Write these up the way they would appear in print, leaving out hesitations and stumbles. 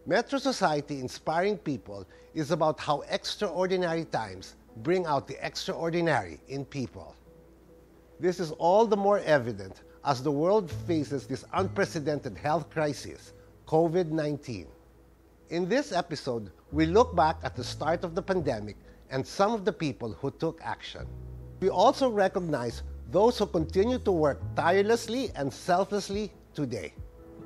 Metro Society Inspiring People is about how extraordinary times bring out the extraordinary in people. This is all the more evident as the world faces this unprecedented health crisis, COVID-19. In this episode, we look back at the start of the pandemic and some of the people who took action. We also recognize those who continue to work tirelessly and selflessly today.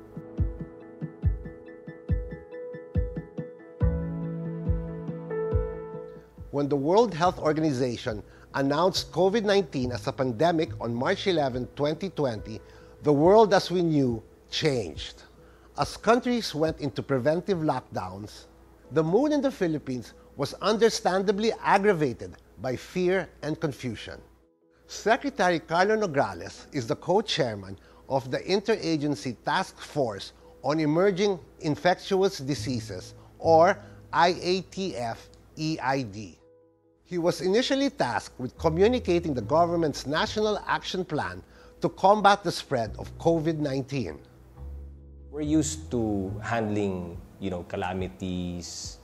When the World Health Organization announced COVID-19 as a pandemic on March 11, 2020, the world as we knew changed. As countries went into preventive lockdowns, the mood in the Philippines was understandably aggravated by fear and confusion. Secretary Karlo Nograles is the co-chairman of the Interagency Task Force on Emerging Infectious Diseases, or IATF-EID. He was initially tasked with communicating the government's National Action Plan to combat the spread of COVID-19. We're used to handling, calamities,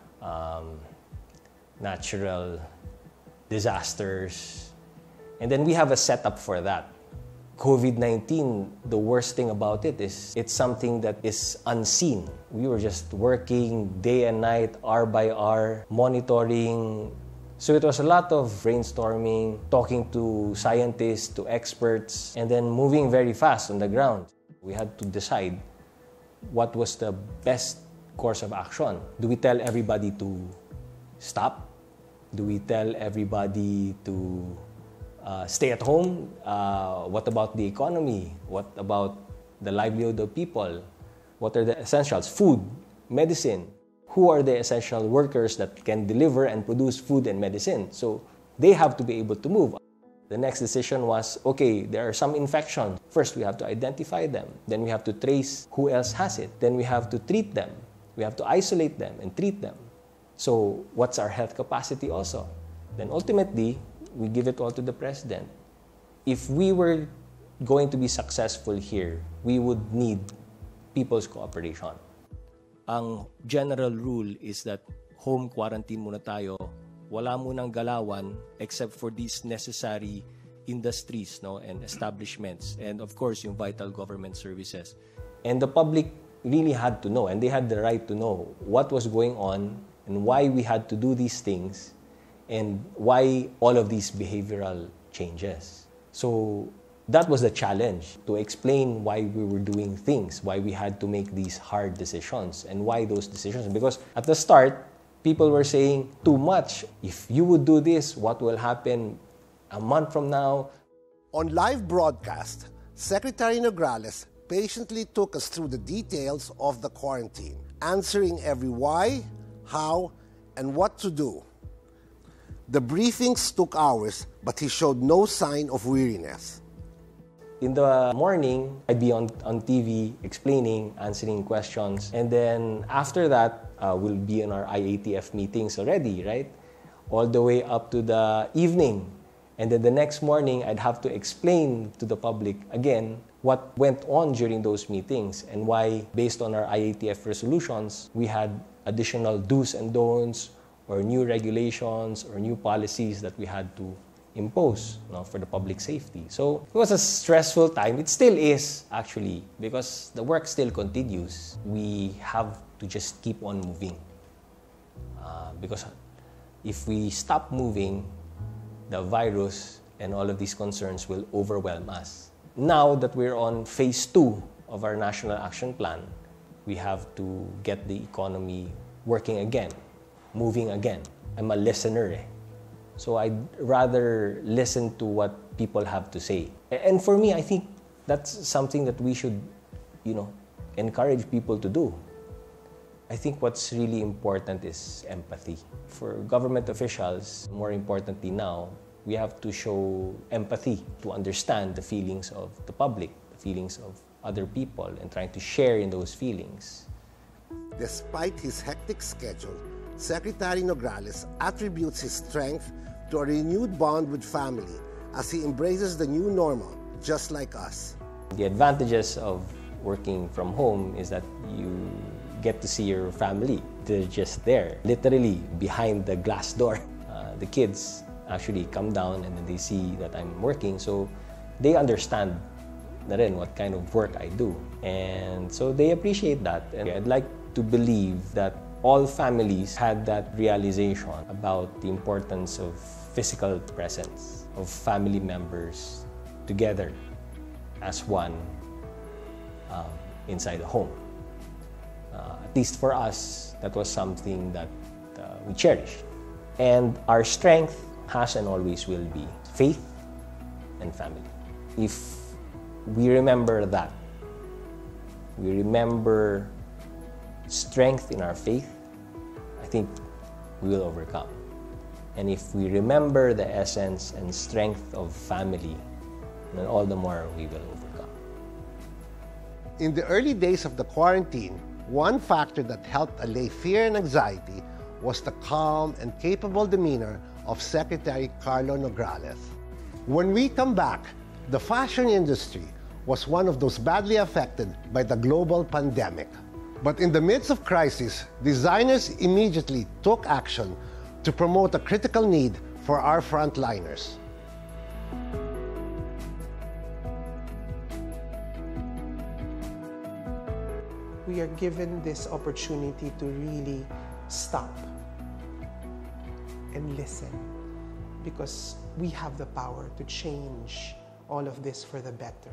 natural disasters, and then we have a setup for that. COVID-19, the worst thing about it is it's something that is unseen. We were just working day and night, hour by hour, monitoring. So it was a lot of brainstorming, talking to scientists, to experts, and then moving very fast on the ground. We had to decide what was the best course of action. Do we tell everybody to stop? Do we tell everybody to stay at home? What about the economy? What about the livelihood of people? What are the essentials? Food, medicine. Who are the essential workers that can deliver and produce food and medicine? So they have to be able to move. The next decision was, okay, there are some infections. First, we have to identify them. Then we have to trace who else has it. Then we have to treat them. We have to isolate them and treat them. So what's our health capacity also? Then ultimately, we give it all to the president. If we were going to be successful here, we would need people's cooperation. Ang general rule is that home quarantine muna tayo. Wala munang galawan except for these necessary industries and establishments. And of course, yung vital government services. And the public really had to know, and they had the right to know what was going on and why we had to do these things and why all of these behavioral changes. So that was the challenge, to explain why we were doing things, why we had to make these hard decisions, and why those decisions. Because at the start, people were saying, too much. If you would do this, what will happen a month from now? On live broadcast, Secretary Nograles patiently took us through the details of the quarantine, answering every why, how, and what to do. The briefings took hours, but he showed no sign of weariness. In the morning, I'd be on TV explaining, answering questions. And then after that, we'll be in our IATF meetings already, right? All the way up to the evening. And then the next morning, I'd have to explain to the public again what went on during those meetings and why, based on our IATF resolutions, we had additional do's and don'ts or new regulations or new policies that we had to impose for the public safety. So it was a stressful time. It still is, actually, because the work still continues. We have to just keep on moving. Because if we stop moving, the virus and all of these concerns will overwhelm us. Now that we're on phase 2 of our National Action Plan, we have to get the economy working again, moving again. I'm a listener. So I'd rather listen to what people have to say. And for me, I think that's something that we should, encourage people to do. I think what's really important is empathy. For government officials, more importantly now, we have to show empathy to understand the feelings of the public, the feelings of other people, and trying to share in those feelings. Despite his hectic schedule, Secretary Nograles attributes his strength to a renewed bond with family as he embraces the new normal, just like us. The advantages of working from home is that you get to see your family. They're just there, literally behind the glass door. The kids actually come down and then they see that I'm working, so they understand na rin what kind of work I do. And so they appreciate that. And I'd like to believe that all families had that realization about the importance of physical presence, of family members together as one inside the home. At least for us, that was something that we cherished. And our strength has and always will be faith and family. If we remember that, we remember strength in our faith, I think we will overcome. And if we remember the essence and strength of family, then all the more we will overcome. In the early days of the quarantine, one factor that helped allay fear and anxiety was the calm and capable demeanor of Secretary Karlo Nograles. When we come back, the fashion industry was one of those badly affected by the global pandemic. But in the midst of crisis, designers immediately took action to promote a critical need for our frontliners. We are given this opportunity to really stop and listen, because we have the power to change all of this for the better.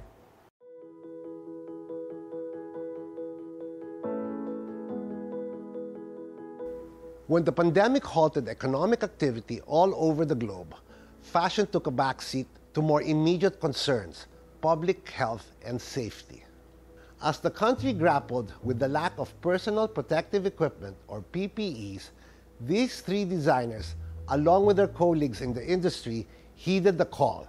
When the pandemic halted economic activity all over the globe, fashion took a backseat to more immediate concerns, public health and safety. As the country grappled with the lack of personal protective equipment, or PPEs, these three designers, along with their colleagues in the industry, heeded the call.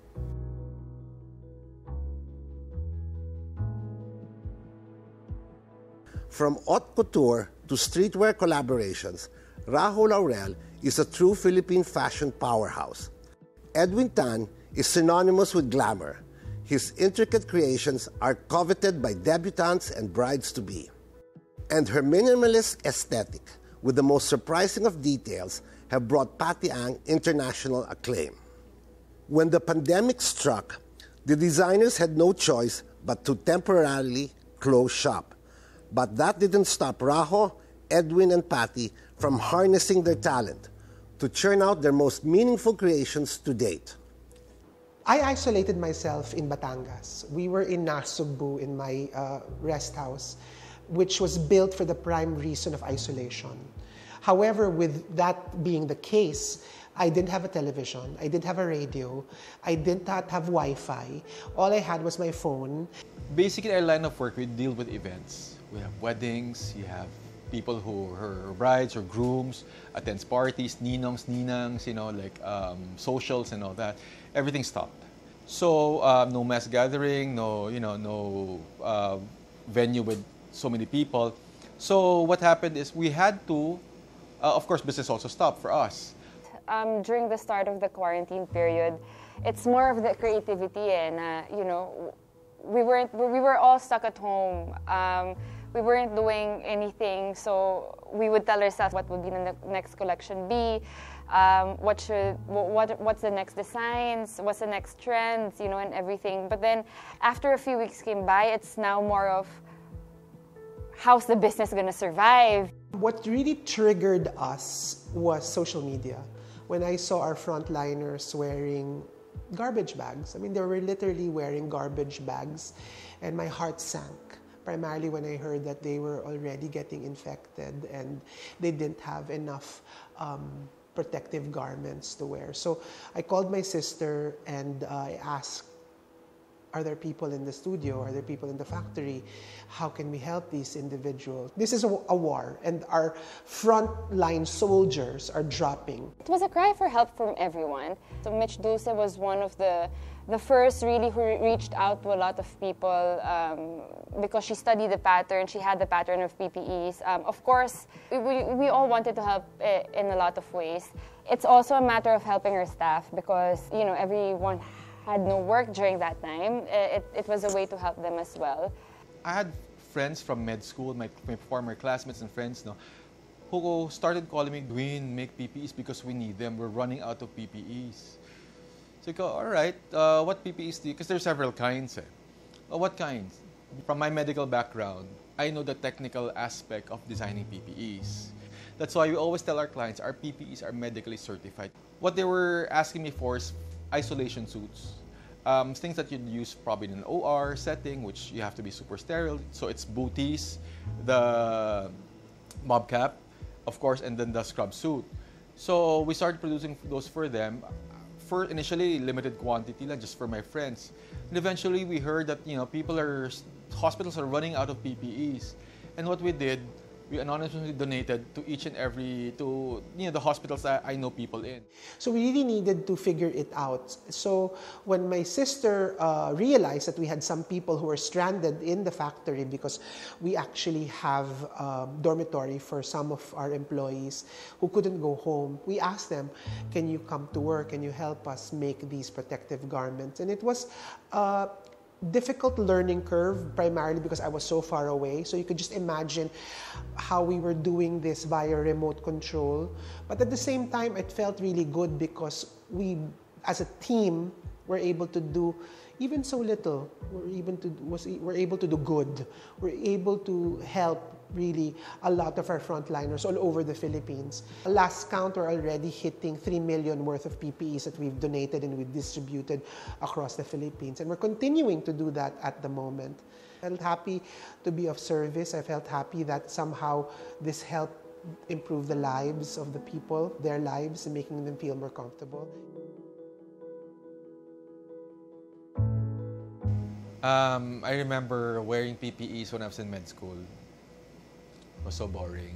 From haute couture to streetwear collaborations, Rahul Laurel is a true Philippine fashion powerhouse. Edwin Tan is synonymous with glamour. His intricate creations are coveted by debutantes and brides-to-be. And her minimalist aesthetic, with the most surprising of details, have brought Patty Ang international acclaim. When the pandemic struck, the designers had no choice but to temporarily close shop. But that didn't stop Raho, Edwin, and Patty from harnessing their talent to churn out their most meaningful creations to date. I isolated myself in Batangas. We were in Nasugbu in my rest house, which was built for the prime reason of isolation. However, with that being the case, I didn't have a television, I didn't have a radio, I did not have Wi-Fi. All I had was my phone. Basically, our line of work, we deal with events. We have weddings, you have people who are brides or grooms, attends parties, ninongs, ninangs, socials and all that. Everything stopped. So no mass gathering, no venue with so many people. So what happened is we had to, of course, business also stopped for us. During the start of the quarantine period, it's more of the creativity and we were all stuck at home. We weren't doing anything, so we would tell ourselves what would be the next collection be, what's the next designs, what's the next trends, and everything. But then after a few weeks came by, it's now more of how's the business going to survive. What really triggered us was social media. When I saw our frontliners wearing garbage bags, they were literally wearing garbage bags, and my heart sank. Primarily when I heard that they were already getting infected and they didn't have enough protective garments to wear. So I called my sister and I asked, are there people in the studio? Are there people in the factory? How can we help these individuals? This is a war, and our frontline soldiers are dropping. It was a cry for help from everyone. So Mitch Dulce was one of the first really who reached out to a lot of people because she studied the pattern. She had the pattern of PPEs. Of course, we all wanted to help in a lot of ways. It's also a matter of helping our staff because, everyone had no work during that time. It was a way to help them as well. I had friends from med school, my former classmates and friends, no, who started calling me, Dwayne, make PPEs because we need them. We're running out of PPEs. So I go, all right, what PPEs do you, because there's several kinds. What kinds? From my medical background, I know the technical aspect of designing PPEs. That's why we always tell our clients our PPEs are medically certified. What they were asking me for is isolation suits. Things that you'd use probably in an OR setting, which you have to be super sterile. So it's booties, the mob cap, of course, and then the scrub suit. So we started producing those for them. For initially limited quantity, like just for my friends. And eventually we heard that hospitals are running out of PPEs. And what we did, we anonymously donated to each and every, the hospitals that I know people in. So we really needed to figure it out. So when my sister realized that we had some people who were stranded in the factory because we actually have a dormitory for some of our employees who couldn't go home, we asked them, can you come to work? Can you help us make these protective garments? And it was difficult learning curve, primarily because I was so far away. So you could just imagine how we were doing this via remote control. But at the same time, it felt really good because we, as a team, were able to do even so little. We're able to do good. We're able to help really a lot of our frontliners all over the Philippines. Last count, we're already hitting 3 million worth of PPEs that we've donated and we've distributed across the Philippines. And we're continuing to do that at the moment. I felt happy to be of service. I felt happy that somehow this helped improve the lives of the people, their lives, and making them feel more comfortable. I remember wearing PPEs when I was in med school. It was so boring.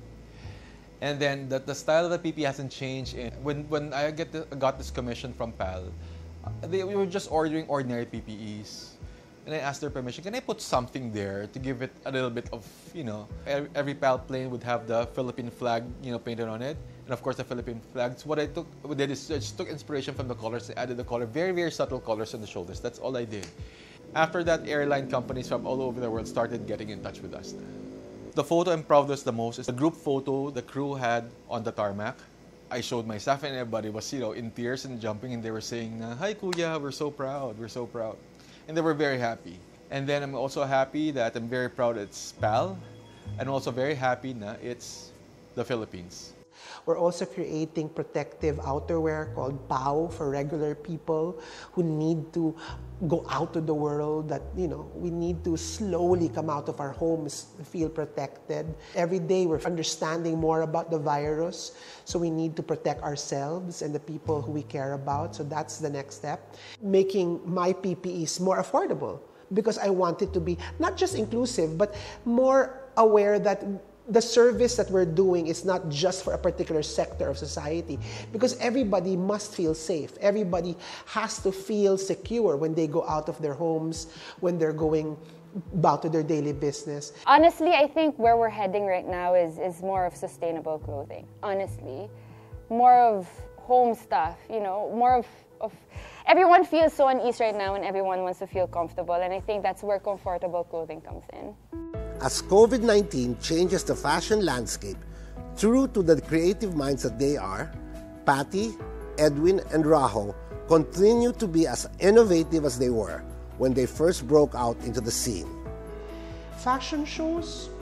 And then the style of the PPE hasn't changed. When I got this commission from PAL, we were just ordering ordinary PPEs. And I asked their permission, can I put something there to give it a little bit of, every PAL plane would have the Philippine flag, painted on it. And of course the Philippine flags. What I did is I just took inspiration from the colors and added the color, very, very subtle colors on the shoulders. That's all I did. After that, airline companies from all over the world started getting in touch with us. The photo I'm proudest the most is the group photo the crew had on the tarmac. I showed my staff and everybody was, in tears and jumping, and they were saying, "Hi Kuya, we're so proud, we're so proud." And they were very happy. And then I'm also happy that I'm very proud it's PAL. And I'm also very happy na it's the Philippines. We're also creating protective outerwear called PAO for regular people who need to go out to the world, that, we need to slowly come out of our homes, feel protected. Every day we're understanding more about the virus, so we need to protect ourselves and the people who we care about. So that's the next step. Making my PPEs more affordable, because I want it to be not just inclusive, but more aware that the service that we're doing is not just for a particular sector of society, because everybody must feel safe. Everybody has to feel secure when they go out of their homes, when they're going about to their daily business. Honestly, I think where we're heading right now is more of sustainable clothing. Honestly, more of home stuff, more of everyone feels so uneasy right now and everyone wants to feel comfortable, and I think that's where comfortable clothing comes in. As COVID-19 changes the fashion landscape, true to the creative minds that they are, Patty, Edwin, and Raho continue to be as innovative as they were when they first broke out into the scene. Fashion shows,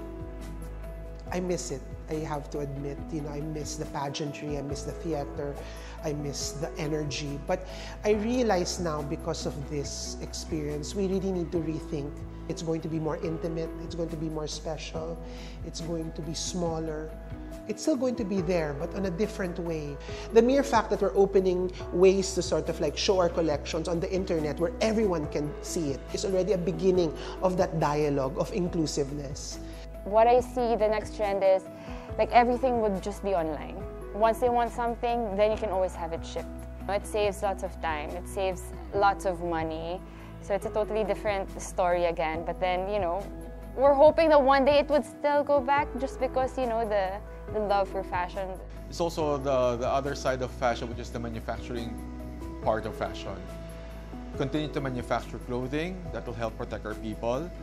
I miss it. I have to admit, I miss the pageantry, I miss the theater, I miss the energy. But I realize now, because of this experience, we really need to rethink. It's going to be more intimate, it's going to be more special, it's going to be smaller. It's still going to be there, but on a different way. The mere fact that we're opening ways to sort of show our collections on the internet where everyone can see it is already a beginning of that dialogue of inclusiveness. What I see, the next trend is everything would just be online. Once they want something, then you can always have it shipped. It saves lots of time, it saves lots of money. So it's a totally different story again. But then, we're hoping that one day it would still go back, just because, the love for fashion. It's also the other side of fashion, which is the manufacturing part of fashion. Continue to manufacture clothing that will help protect our people.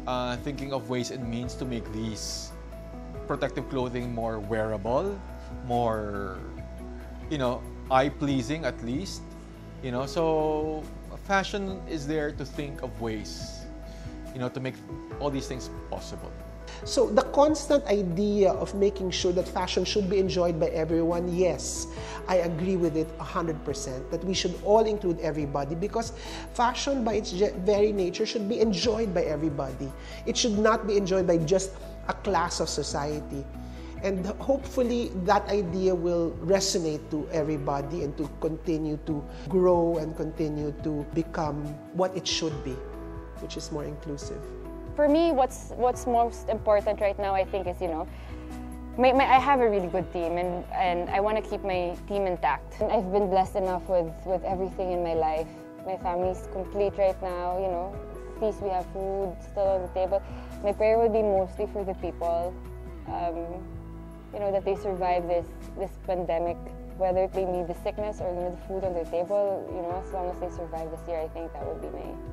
thinking of ways and means to make these protective clothing more wearable, more, eye-pleasing at least. So fashion is there to think of ways, to make all these things possible. So the constant idea of making sure that fashion should be enjoyed by everyone, yes, I agree with it 100%, that we should all include everybody, because fashion by its very nature should be enjoyed by everybody. It should not be enjoyed by just a class of society. And hopefully that idea will resonate to everybody and to continue to grow and continue to become what it should be, which is more inclusive. For me, what's most important right now, I think, is, I have a really good team, and I want to keep my team intact. And I've been blessed enough with everything in my life. My family's complete right now, At least we have food still on the table. My prayer would be mostly for the people, that they survive this pandemic, whether it may be the sickness or the food on their table. As long as they survive this year, I think that would be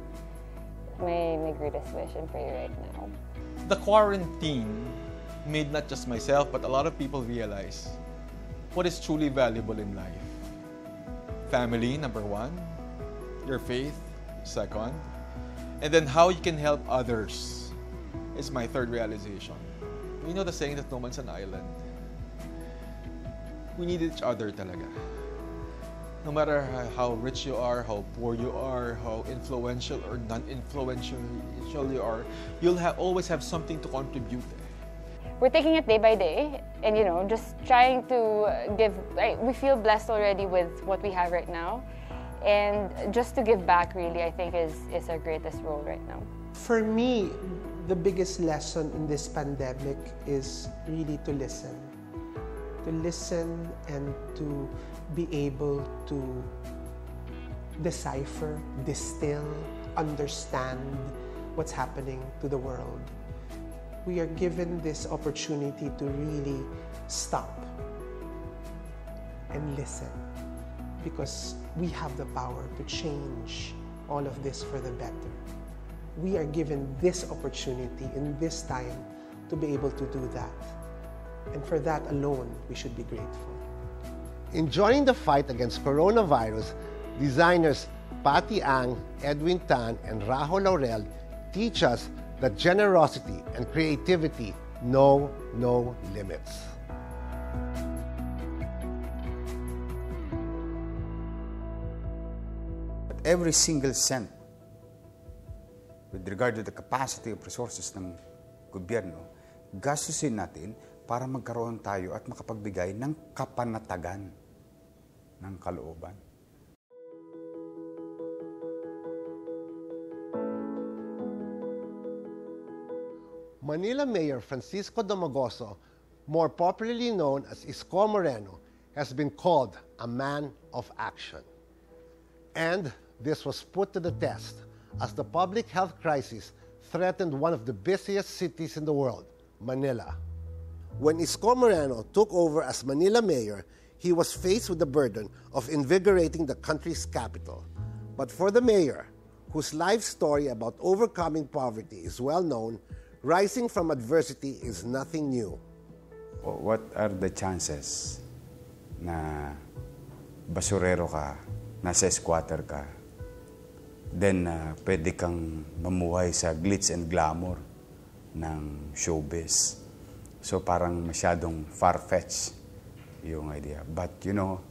my greatest wish and prayer right now. The quarantine made not just myself, but a lot of people realize what is truly valuable in life. Family, number one. Your faith, second. And then how you can help others is my third realization. You know the saying that no man's an island. We need each other talaga. No matter how rich you are, how poor you are, how influential or non-influential you are, you'll always have something to contribute. We're taking it day by day, and just trying to give. We feel blessed already with what we have right now, and just to give back, really, I think is our greatest role right now. For me, the biggest lesson in this pandemic is really to listen. To listen and to be able to decipher, distill, understand what's happening to the world. We are given this opportunity to really stop and listen, because we have the power to change all of this for the better. We are given this opportunity in this time to be able to do that. And for that alone, we should be grateful. In joining the fight against coronavirus, designers Patty Ang, Edwin Tan, and Rahul Laurel teach us that generosity and creativity know no limits. Every single cent, with regard to the capacity of resources ng gobyerno, gastusin natin para magkaroon tayo at makapagbigay ng kapanatagan ng kalooban. Manila Mayor Francisco Domagoso, more popularly known as Isko Moreno, has been called a man of action. And this was put to the test as the public health crisis threatened one of the busiest cities in the world, Manila. When Isko Moreno took over as Manila Mayor, he was faced with the burden of invigorating the country's capital. But for the mayor, whose life story about overcoming poverty is well known, rising from adversity is nothing new. What are the chances na basurero ka, nasa squatter ka, then pwede kang mamuhay sa glitz and glamour ng showbiz? So parang masyadong far-fetched yung idea. But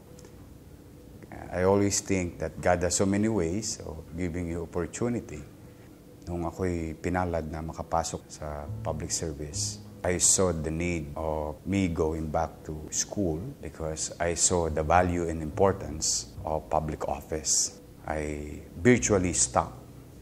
I always think that God has so many ways of giving you opportunity. Nung ako'y pinalad na makapasok sa public service, I saw the need of me going back to school because I saw the value and importance of public office. I virtually stopped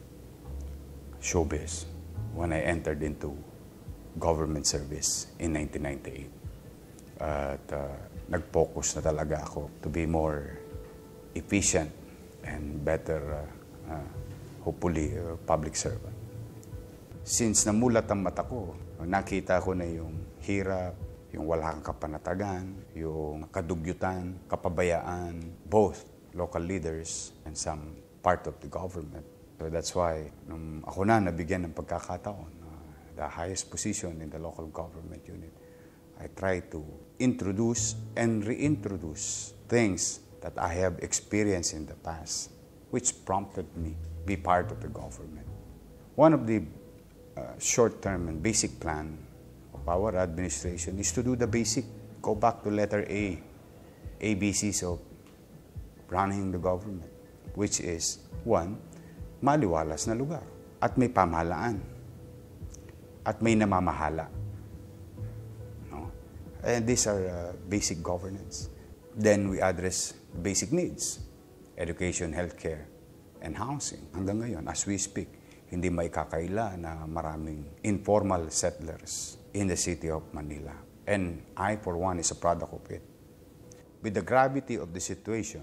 showbiz when I entered into government service in 1998. At nag-focus na talaga ako to be more efficient and better, hopefully, public servant. Since namulat ang mata ko, nakita ko na yung hirap, yung wala kang kapanatagan, yung kadugyutan, kapabayaan, both local leaders and some part of the government. So that's why, nung ako na nabigyan ng pagkakataon, the highest position in the local government unit, I try to introduce and reintroduce things that I have experienced in the past, which prompted me be part of the government. One of the short-term and basic plan of our administration is to do the basic, go back to letter A, ABCs of running the government, which is, one, maliwalas na lugar, at may pamahalaan, at may namamahala. No? And these are basic governance. Then we address basic needs, education, healthcare, and housing. Hanggang ngayon, as we speak, hindi may kakaila na maraming informal settlers in the city of Manila. And I, for one, is a product of it. With the gravity of the situation,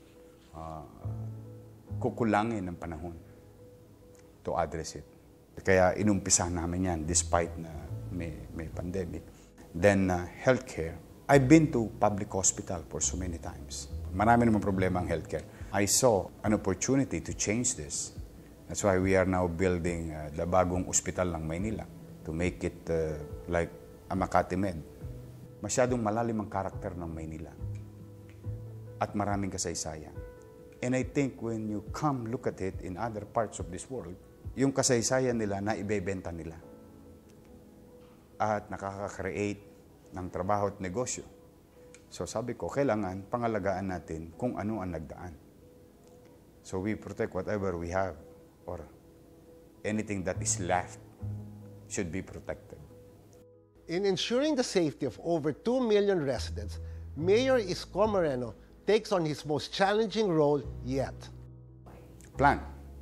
kukulangin ng panahon to address it. Kaya inumpisa namin yan despite na may pandemic. Then healthcare. I've been to public hospital for so many times. Marami naman problema ang healthcare. I saw an opportunity to change this. That's why we are now building the bagong ospital ng Maynila to make it like a Makati Med. Masyadong malalim ang karakter ng Maynila at maraming kasaysayan. And I think when you come look at it in other parts of this world, yung kasaysayan nila na ibebenta nila at nakaka-create ng trabaho at negosyo. So sabi ko, kailangan pangalagaan natin kung ano ang nagdaan. So we protect whatever we have or anything that is left should be protected. In ensuring the safety of over 2 million residents, Mayor Isko Moreno takes on his most challenging role yet. Plan.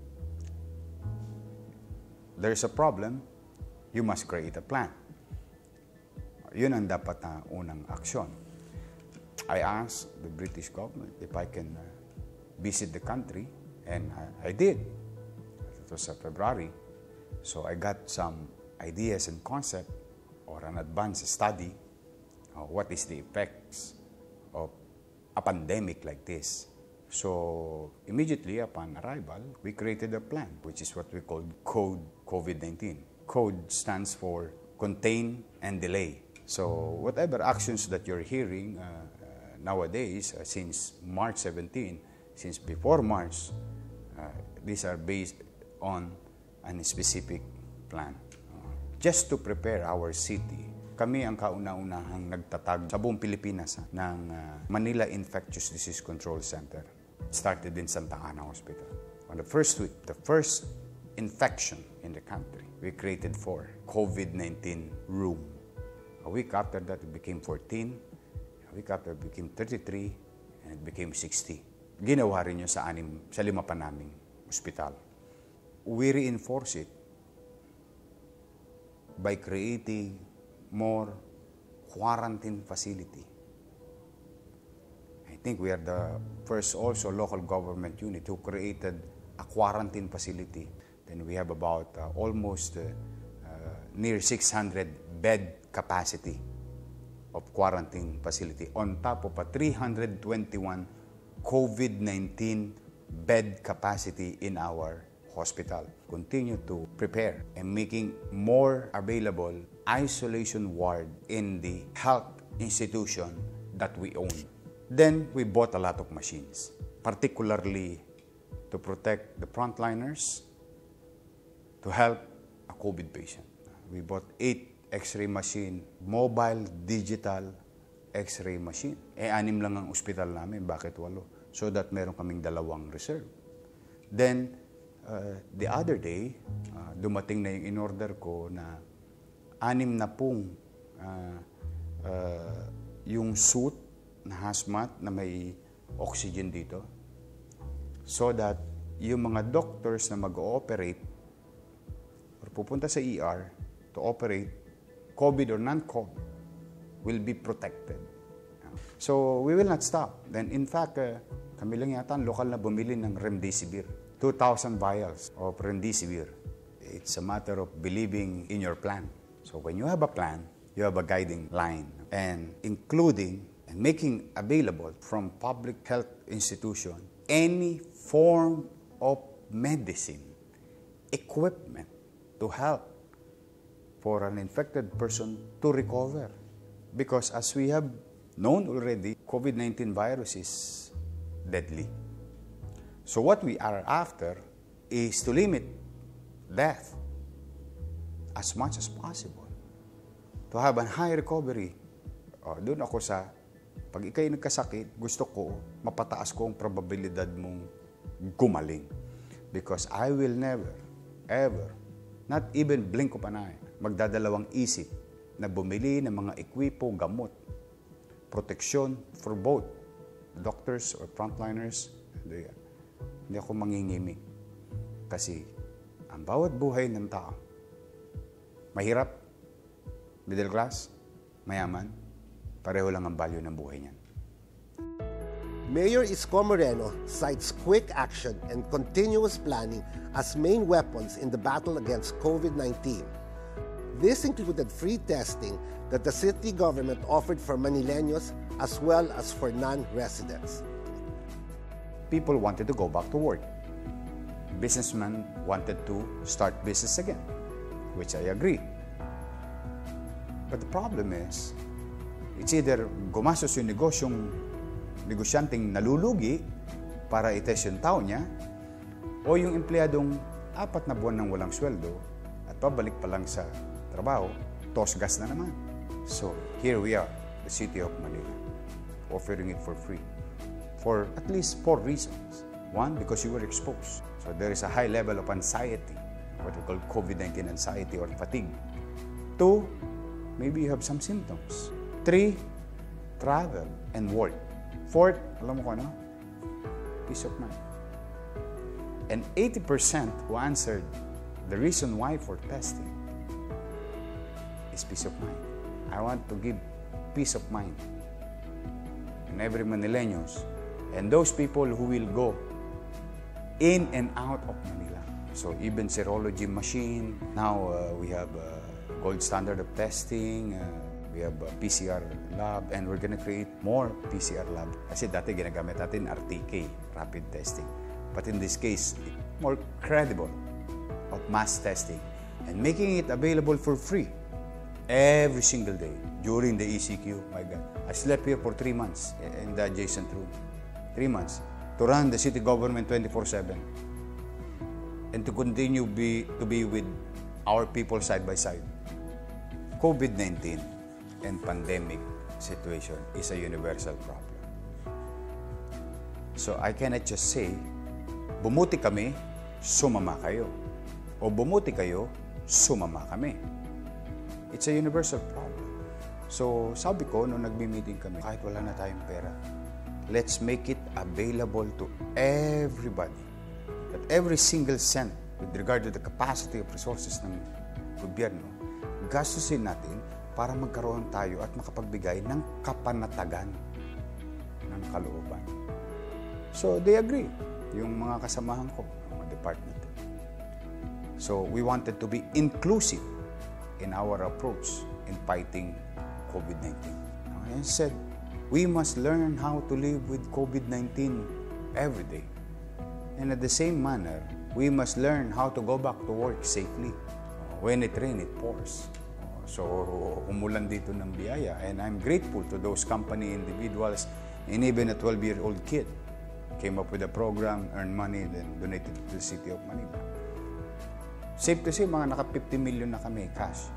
There's a problem, you must create a plan. Yun ang dapat na unang aksyon. I asked the British government if I can visit the country, and I did. It was February. So I got some ideas and concept or an advanced study of what is the effects of a pandemic like this. So immediately upon arrival, we created a plan, which is what we call Code COVID-19. Code stands for contain and delay. So whatever actions that you're hearing nowadays, since March 17, since before March, these are based on a specific plan. Just to prepare our city, kami ang kauna-unahang nagtatag sa buong Pilipinas ng Manila Infectious Disease Control Center. It started in Santa Ana Hospital. On the first week, the first infection in the country, we created 4 COVID-19 room. A week after that, it became 14. A week after, it became 33. And it became 60. Ginawa rin yun sa 5 pa naming ospital. We reinforce it by creating more quarantine facility. I think we are the first also local government unit who created a quarantine facility. Then we have about almost near 600 bed capacity of quarantine facility on top of a 321 COVID-19 bed capacity in our hospital. Continue to prepare and making more available isolation ward in the health institution that we own. Then we bought a lot of machines, particularly to protect the frontliners, to help a COVID patient. We bought 8 X-ray machine, mobile, digital X-ray machine. 6 lang ang ospital namin, bakit 8? So that meron kaming 2 reserve. Then, the other day, dumating na yung in-order ko na 6 na pong yung suit na hazmat na may oxygen dito so that yung mga doctors na mag-ooperate or pupunta sa ER to operate, COVID or non-COVID, will be protected. So, we will not stop. Then, in fact, kami lang yata ang lokal na bumili ng remdesivir. 2,000 vials of remdesivir. It's a matter of believing in your plan. So, when you have a plan, you have a guiding line. And including and making available from public health institution any form of medicine, equipment to help for an infected person to recover. Because as we have known already, COVID-19 virus is deadly. So what we are after is to limit death as much as possible. To have a high recovery. Doon ako sa, pag ikay nagkasakit, gusto ko, mapataas ko ang probabilidad mong gumaling. Because I will never, ever, not even blink of an eye, magdadalawang isip na bumili ng mga ekwipo, gamot, proteksyon for both doctors or frontliners. Hindi ako mangingimik. Kasi ang bawat buhay ng tao, mahirap, middle class, mayaman, pareho lang ang value ng buhay niyan. Mayor Isko Moreno cites quick action and continuous planning as main weapons in the battle against COVID-19. This included free testing that the city government offered for Manileños as well as for non-residents. People wanted to go back to work. Businessmen wanted to start business again, which I agree. But the problem is, it's either gumastos yung negosyanteng nalulugi para itest yung tao niya, o yung empleyadong 4 na buwan nang walang sweldo at pabalik pa lang sa trabaho, tos gas na naman. So, here we are, the city of Manila, offering it for free for at least 4 reasons. 1, because you were exposed. So, there is a high level of anxiety, what we call COVID-19 anxiety or fatigue. 2, maybe you have some symptoms. 3, travel and work. 4, alam mo ko ano? Peace of mind. And 80% who answered the reason why for testing is peace of mind. I want to give peace of mind in every Manileños and those people who will go in and out of Manila. So even serology machine, now we have gold standard of testing, we have a PCR lab, and we're gonna create more PCR lab. Kasi dati ginagamit natin RTK, rapid testing. But in this case, more credible of mass testing and making it available for free every single day during the ECQ. My God, I slept here for 3 months in the adjacent room. 3 months to run the city government 24/7 and to continue to be with our people side by side. COVID-19 and pandemic situation is a universal problem. So I cannot just say, bumuti kami, sumama kayo. O bumuti kayo, sumama kami. It's a universal problem. So sabi ko, nung nagbi-meeting kami, kahit wala na tayong pera, let's make it available to everybody. That every single cent with regard to the capacity of resources ng gobyerno, gastusin natin para magkaroon tayo at makapagbigay ng kapanatagan ng kalooban. So they agree, yung mga kasamahan ko, mga department. So we wanted to be inclusive in our approach in fighting COVID-19. I said, we must learn how to live with COVID-19 every day. And at the same manner, we must learn how to go back to work safely. When it rains, it pours. So, umulan dito ng biyaya. And I'm grateful to those company individuals and even a 12-year-old kid came up with a program, earned money, then donated to the city of Manila. Safe to say, mga naka 50 million na kami cash.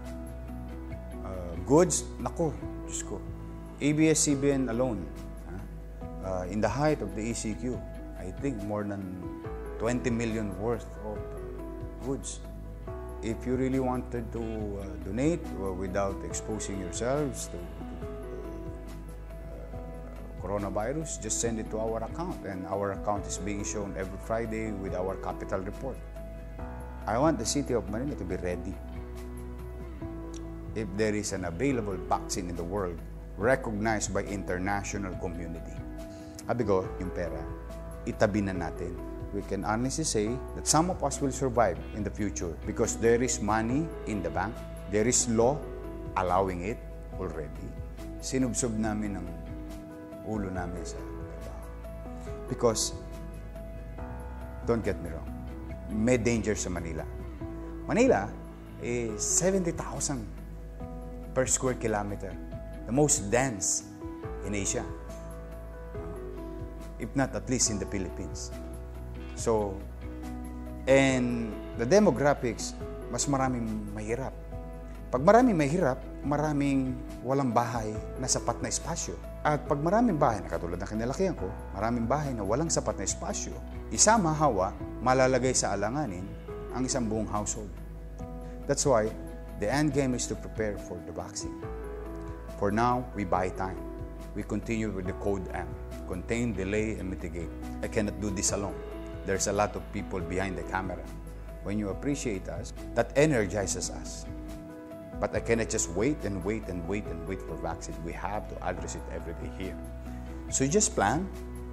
Goods, naku, Diyos ko. ABS-CBN alone, in the height of the ECQ, I think more than 20 million worth of goods. If you really wanted to donate without exposing yourselves to coronavirus, just send it to our account. And our account is being shown every Friday with our capital report. I want the city of Manila to be ready. If there is an available vaccine in the world, recognized by international community. Sabi ko, yung pera, itabi na natin. We can honestly say that some of us will survive in the future because there is money in the bank. There is law allowing it already. Sinubsob namin ng ulo namin sa trabaho. Because, don't get me wrong, may danger sa Manila. Manila is 70,000 per square kilometer. The most dense in Asia. If not at least in the Philippines. So, and the demographics, mas maraming mahirap. Pag maraming mahirap, maraming walang bahay na sapat na espasyo. At pag maraming bahay, na katulad ng kinalakihan ko, maraming bahay na walang sapat na espasyo, isama hawa, malalagay sa alanganin ang isang buong household. That's why the end game is to prepare for the vaccine. For now, we buy time. We continue with the Code M. Contain, delay, and mitigate. I cannot do this alone. There's a lot of people behind the camera. When you appreciate us, that energizes us. But I cannot just wait and wait and wait and wait for vaccine. We have to address it every day here. So you just plan.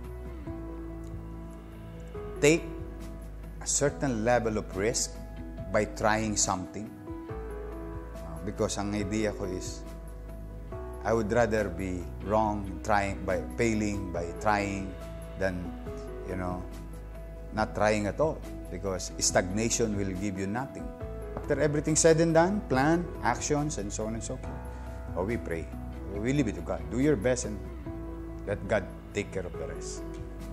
Take a certain level of risk by trying something. Because ang idea ko is, I would rather be wrong by failing by trying than, not trying at all. Because stagnation will give you nothing. After everything said and done, plan, actions, and so on and so forth. Oh, we pray. We leave it to God. Do your best and let God take care of the rest.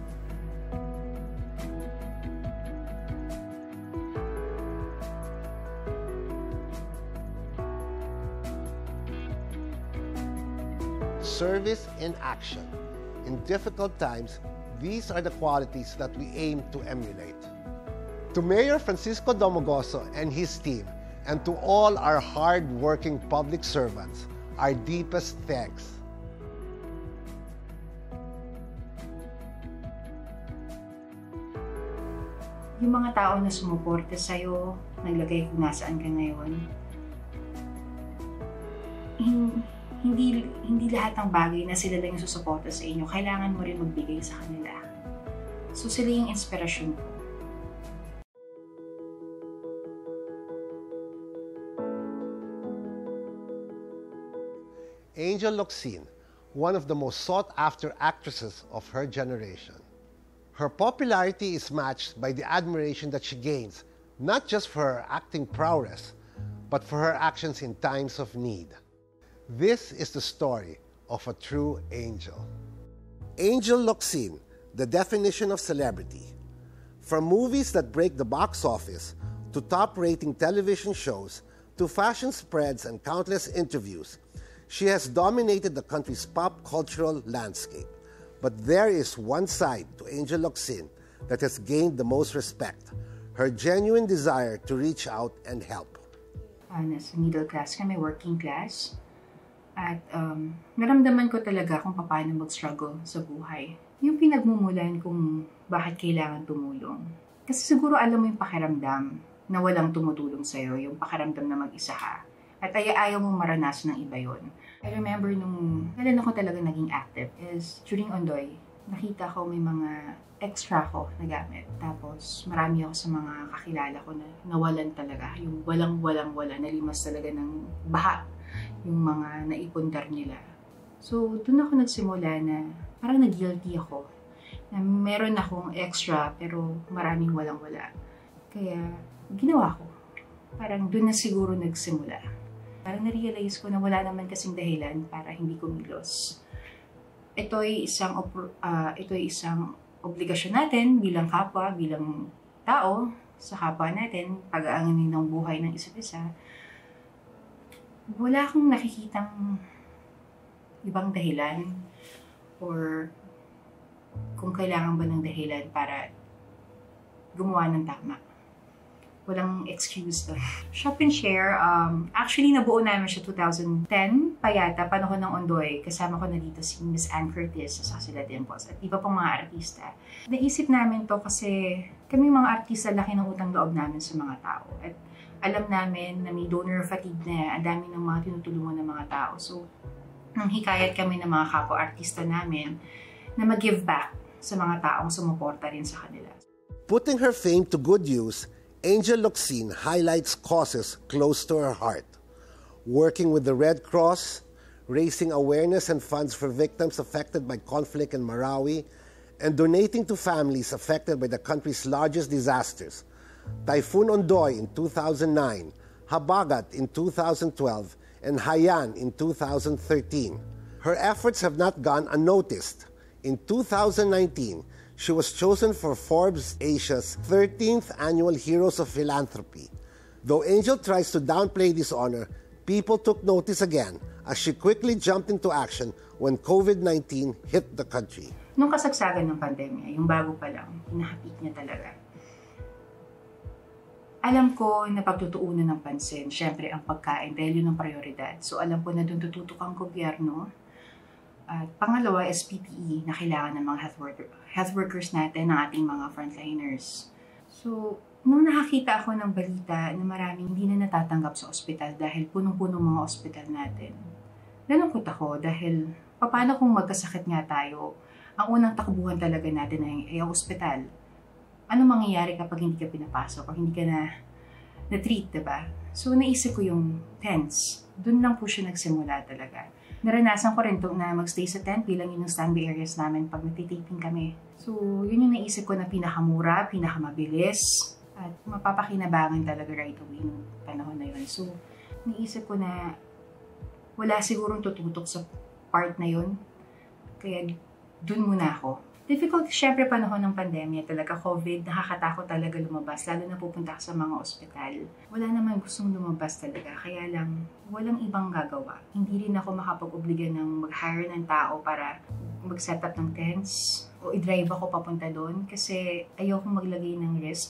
Service in action. In difficult times, these are the qualities that we aim to emulate. To Mayor Francisco Domogoso and his team, and to all our hard-working public servants, our deepest thanks. Yung mga tao na sumuporta sa'yo, naglagay kung nasaan ka ngayon, hindi lahat ng bagay na sila lang yung susuporta sa inyo, kailangan mo rin magbigay sa kanila. So sila yung inspirasyon ko. Angel Locsin, one of the most sought-after actresses of her generation. Her popularity is matched by the admiration that she gains, not just for her acting prowess, but for her actions in times of need. This is the story of a true angel. Angel Locsin, the definition of celebrity. From movies that break the box office, to top-rating television shows, to fashion spreads and countless interviews, she has dominated the country's pop cultural landscape. But there is one side to Angel Locsin that has gained the most respect, her genuine desire to reach out and help. Nasa middle class kami, working class. At naramdaman ko talaga kung paano mag-struggle sa buhay. Yung pinagmumulan kung bakit kailangan tumulong. Kasi siguro alam mo yung pakiramdam na walang tumutulong sa'yo, yung pakiramdam na mag-isa ka. At ayaw mong maranasan ng iba yun. I remember nung kailan ako talaga naging active is during Ondoy. Nakita ko may mga extra ko na gamit. Tapos marami ako sa mga kakilala ko na nawalan talaga. Yung walang-wala, nalimas talaga ng baha yung mga naipundar nila. So doon ako nagsimula na parang nag-guilty ako. Na meron akong extra pero maraming walang-wala. Kaya ginawa ko. Parang doon na siguro nagsimula. Parang na-realize ko na wala naman kasing dahilan para hindi kumilos. Ito ay isang obligasyon natin bilang kapwa, bilang tao, sa kapwa natin, pag-aanginin ng buhay ng isa't isa. Wala akong nakikitang ibang dahilan or kung kailangan ba ng dahilan para gumawa ng tama. Walang excuse doon. Shop and Share, actually nabuo namin siya 2010 pa yata, panahon ng Ondoy. Kasama ko na dito si Miss Ann Curtis sa sila Dimples at iba pang mga artista. Naisip namin to kasi kami mga artista, laki ng utang loob namin sa mga tao. At alam namin na may donor fatigue na ang dami ng mga tinutulungan ng mga tao. So, nang hikayat kami ng mga kapwa-artista namin na mag-give back sa mga taong sumuporta rin sa kanila. Putting her fame to good use, Angel Locsin highlights causes close to her heart. Working with the Red Cross, raising awareness and funds for victims affected by conflict in Marawi, and donating to families affected by the country's largest disasters, Typhoon Ondoy in 2009, Habagat in 2012, and Haiyan in 2013. Her efforts have not gone unnoticed. In 2019, she was chosen for Forbes Asia's 13th Annual Heroes of Philanthropy. Though Angel tries to downplay this honor, people took notice again as she quickly jumped into action when COVID-19 hit the country. Nung kasagsagan ng pandemya, yung bago pa lang, hinahapik niya talaga. Alam ko na pagtutuunan ng pansin, syempre ang pagkain dahil yun ang prioridad. So alam ko na doon tututok ang gobyerno. At pangalawa is PPE na kailangan ng mga health workers natin, ng ating mga frontliners. So, nung nakakita ako ng balita na maraming hindi na natatanggap sa ospital dahil punong-punong mga ospital natin, nalungkot ako dahil paano kung magkasakit nga tayo, ang unang takbuhan talaga natin ay ang ospital. Ano mangyayari kapag hindi ka pinapasok o hindi ka na-treat, diba? So, naisip ko yung tents. Doon lang po siya nagsimula talaga. Naranasan ko rin na magstay sa tent bilang yun yung standby areas namin pag nagtitaping kami. So, yun yung naisip ko na pinakamura, pinakamabilis, at mapapakinabangan talaga right away nung panahon na yun. So, naisip ko na wala sigurong tututok sa part na yun. Kaya, dun muna ako. Difficult, syempre panahon ng pandemya talaga, COVID, nakakatakot talaga lumabas, lalo na pupunta ka sa mga ospital. Wala naman gustong lumabas talaga, kaya lang walang ibang gagawa. Hindi rin ako makapag-obliga ng mag-hire ng tao para mag-set up ng tents o i-drive ako papunta doon kasi ayoko maglagay ng risk,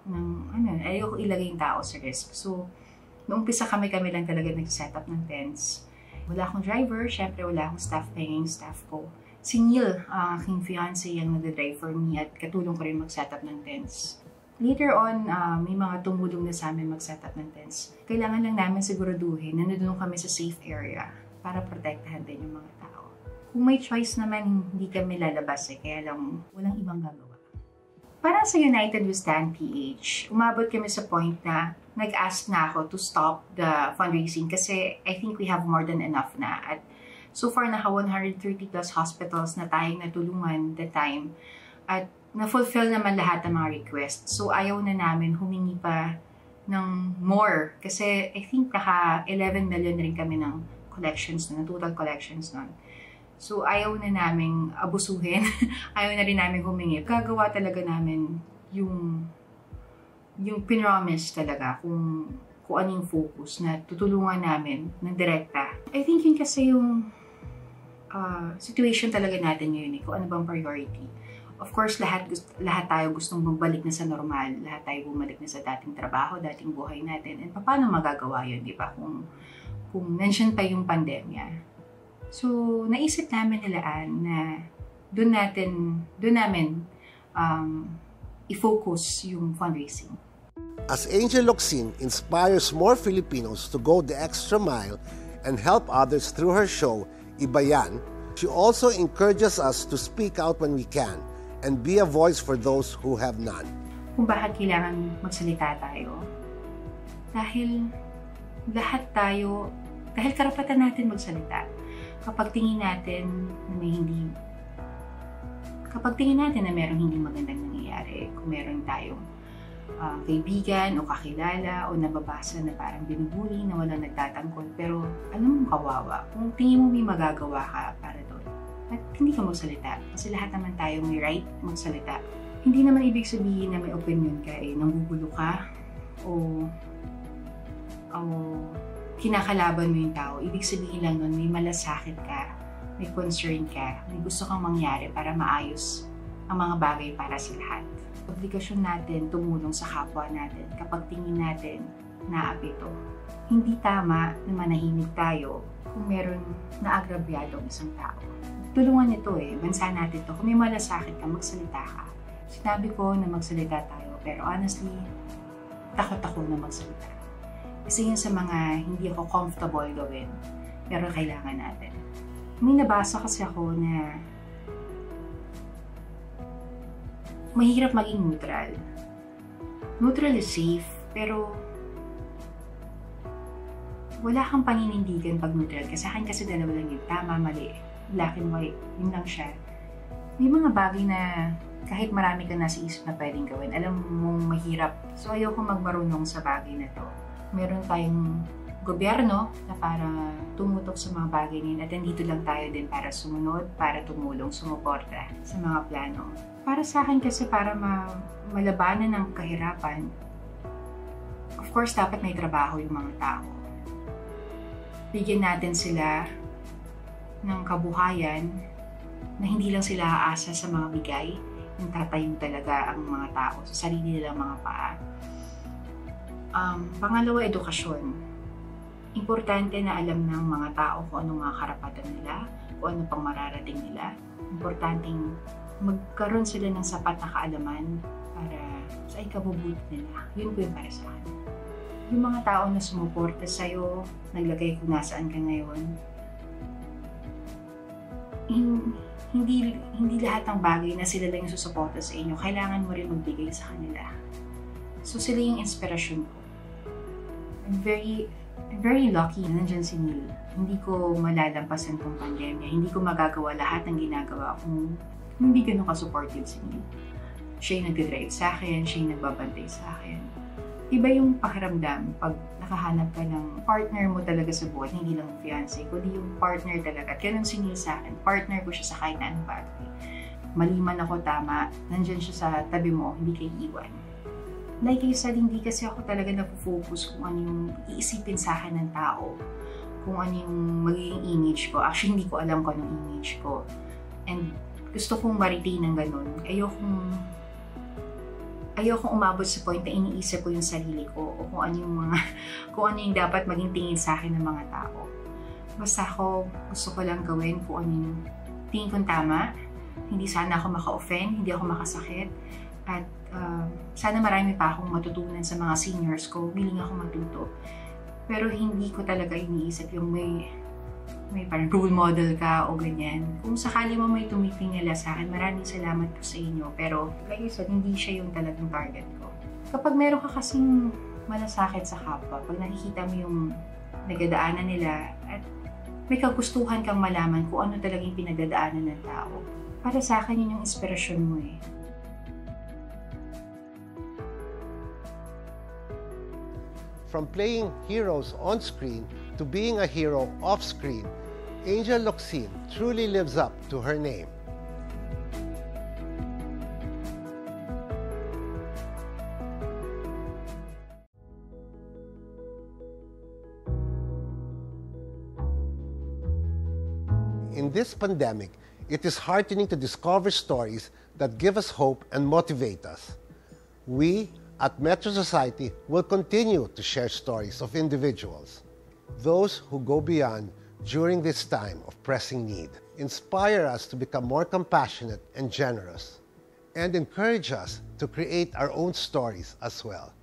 ayoko ilagay yung tao sa risk. So, noong umpisa kami lang talaga nag-set up ng tents. Wala akong driver, syempre wala akong staff, paying staff ko. Si Neil, aking fiancé, yung nag-drive for me at katulong ko rin mag-setup ng tents. Later on, may mga tumulong na sa amin mag-setup ng tents. Kailangan lang namin siguraduhin na nandun kami sa safe area para protektahan din yung mga tao. Kung may choice naman, hindi kami lalabas kaya lang walang ibang gagawa. Para sa United We Stand PH, umabot kami sa point na nag-ask na ako to stop the fundraising kasi I think we have more than enough na. At so far, naka 130 plus hospitals na tayong natulungan that time. At na-fulfill naman lahat ng mga requests. So, ayaw na namin humingi pa ng more. Kasi I think naka 11 million rin kami ng collections na, total collections nun. So, ayaw na namin abusuhin. Ayaw na rin namin humingi. Gagawa talaga namin yung pinromise talaga kung ano yung focus na tutulungan namin ng direkta. I think yun kasi yung situation talaga natin ngayon kung ano bang priority. Of course, lahat tayo gustong bumalik na sa normal, lahat tayo bumalik na sa dating trabaho, dating buhay natin. And paano magagawa yun, di ba? Kung nandiyan pa yung pandemya. So, naisip namin nilaan na doon namin i-focus yung fundraising. As Angel Locsin inspires more Filipinos to go the extra mile and help others through her show, Iba Yan, she also encourages us to speak out when we can and be a voice for those who have none. Kung bakit kailangan magsalita tayo? Dahil karapatan natin magsalita. Kapag tingin natin na merong hindi magandang nangyayari, kung meron tayong kaibigan o kakilala o nababasa na parang binubuli na walang nagtatanggol pero alam mong kawawa kung tingin mo may magagawa ka para doon at hindi ka magsalita kasi lahat naman tayo may right magsalita. Hindi naman ibig sabihin na may opinion ka nanggugulo ka o kinakalaban mo yung tao. Ibig sabihin lang nun may malasakit ka, may concern ka, may gusto kang mangyari para maayos ang mga bagay para sa lahat. Obligasyon natin tumulong sa kapwa natin kapag tingin natin na apito. Hindi tama na manahimik tayo kung meron na agrabyado ang isang tao. Tulungan nito bansa natin to. Kung may malasakit ka, magsalita ka. Sinabi ko na magsalita tayo, pero honestly, takot ako na magsalita. Kasi yun sa mga hindi ako comfortable gawin, pero kailangan natin. May nabasa kasi ako na mahirap maging neutral. Neutral is safe, pero wala kang paninindigan pag neutral. Kasi akin kasi dalawa lang yun. Tama, mali. Black and white. Yun lang siya. May mga bagay na kahit marami ka nasa isip na pwedeng gawin, alam mong mahirap. So ayoko magmarunong sa bagay na to. meron tayong gobyerno na para tumutok sa mga bagay ngayon at nandito lang tayo din para sumunod, para tumulong, sumuporta sa mga plano. Para sa akin kasi para malabanan ng kahirapan, of course dapat may trabaho yung mga tao. Bigyan natin sila ng kabuhayan na hindi lang sila aasa sa mga bigay, yung tatayo talaga ang mga tao sa sarili nilang mga paa. Pangalawa, edukasyon. Importante na alam ng mga tao kung anong mga karapatan nila, kung ano pang mararating nila. Importanteng magkaroon sila ng sapat na kaalaman para sa ikabubuti nila. Yun po yung para sa akin. Yung mga tao na sumuporta sa'yo, naglagay kung nasaan ka ngayon, hindi lahat ng bagay na sila lang yung susuporta sa inyo, kailangan mo rin magbigay sa kanila. So sila yung inspirasyon ko. I'm very lucky na nandyan si Neil. Hindi ko malalampasan tong pandemya. Hindi ko magagawa lahat ng ginagawa kung hindi ganun ka-supportive si Neil. Siya yung nag-drive sa akin, siya yung nagbabantay sa akin. Iba yung pakiramdam pag nakahanap ka ng partner mo talaga sa buhay, hindi lang fiancé, kundi yung partner talaga. At ganun si Neil sa akin. Partner ko siya sa kahit na anong bagay. Mali man ako, tama, nandyan siya sa tabi mo, hindi kayo iwan. Like I said, hindi kasi ako talaga na-focus kung ano yung iisipin sa akin ng tao. Kung ano yung magiging image ko. Actually, hindi ko alam kung anong image ko. And gusto kong ma-retain ng ganun. Ayokong umabot sa point na iniisip ko yung sarili ko o kung ano yung dapat maging tingin sa akin ng mga tao. Basta ako, gusto ko lang gawin kung ano yung tingin kong tama. Hindi sana ako maka-offend, hindi ako makasakit. At sana marami pa akong matutunan sa mga seniors ko, willing ako matuto. Pero hindi ko talaga iniisip yung may parang role model ka o ganyan. Kung sakali mo may tumitingala sa akin, maraming salamat po sa inyo. Pero like I said, hindi siya yung talagang target ko. Kapag meron ka kasing malasakit sa kapwa, pag nakikita mo yung nagdadaanan nila at may kagustuhan kang malaman kung ano talagang pinagdadaanan ng tao, para sa akin yun yung inspirasyon mo eh. From playing heroes on screen to being a hero off screen, Angel Locsin truly lives up to her name. In this pandemic, it is heartening to discover stories that give us hope and motivate us. We at Metro Society will continue to share stories of individuals, those who go beyond during this time of pressing need, inspire us to become more compassionate and generous, and encourage us to create our own stories as well.